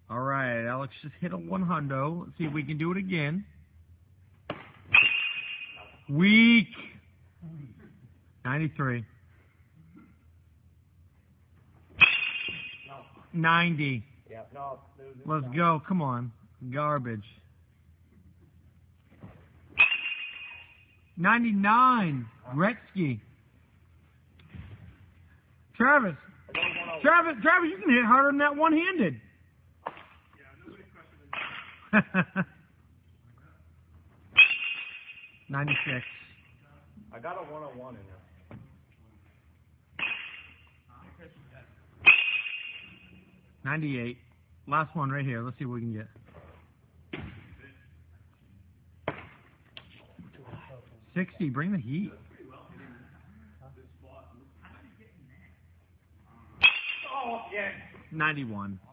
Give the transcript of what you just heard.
All right, Alex just hit a 100. Let's see if we can do it again. Weak. 93. 90. Yeah, no. Let's go. Come on. Garbage. 99. Gretzky. Travis, you can hit harder than that one-handed. 96. I got a 101 in there. 98. Last one right here. Let's see what we can get. 60. Bring the heat. Oh, yeah. 91.